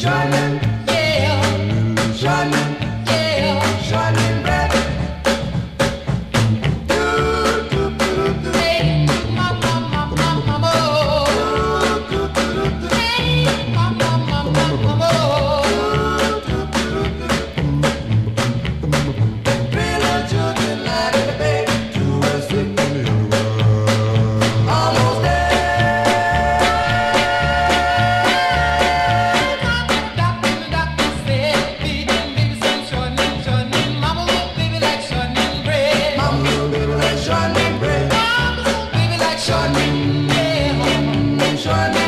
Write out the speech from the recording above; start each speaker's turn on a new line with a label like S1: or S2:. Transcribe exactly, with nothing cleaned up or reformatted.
S1: Shining, yeah, shining, yeah, shining bright. Hey, mama, mama, mama, hey, mama, mama, mama. Three little children lighted the bed to a sleep. Almost there. Doctor, the doctor said, feed them baby some shortening, shortening. Mama little baby like shortening bread. Mama little baby like shortening bread. Mama little baby like shortening, yeah, shortening.